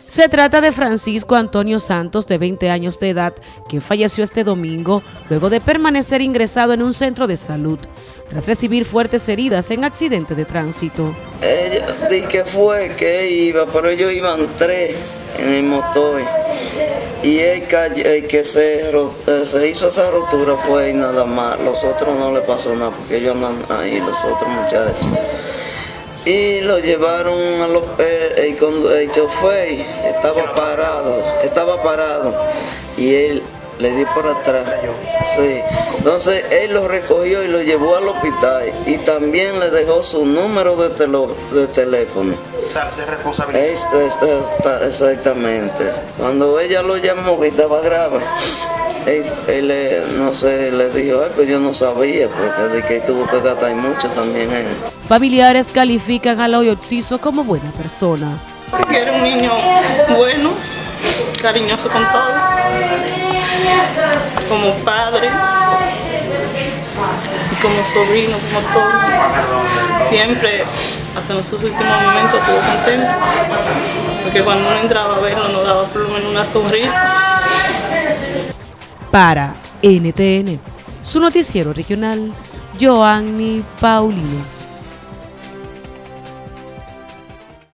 Se trata de Francisco Antonio Santos, de 20 años de edad, que falleció este domingo luego de permanecer ingresado en un centro de salud tras recibir fuertes heridas en accidente de tránsito. Ella dice que fue que iba, pero ellos iban 3 en el motor y el que se hizo esa rotura fue y nada más. Los otros no le pasó nada porque ellos andan ahí, los otros muchachos. Y lo llevaron el chofer estaba parado y él le dio por atrás. Sí. Entonces él lo recogió y lo llevó al hospital y también le dejó su número de teléfono. O sea, se responsabilizó. Exactamente. Cuando ella lo llamó que estaba grave, él no sé, le dijo, pues yo no sabía, porque de que tuvo que gastar mucho también él. Familiares califican al hoy occiso como buena persona. Porque era un niño bueno, cariñoso con todo, como padre y como sobrino, como todo. Siempre, hasta en sus últimos momentos, estuvo contento, porque cuando uno entraba a verlo nos daba por lo menos una sonrisa. Para NTN, su noticiero regional, Joanny Paulino.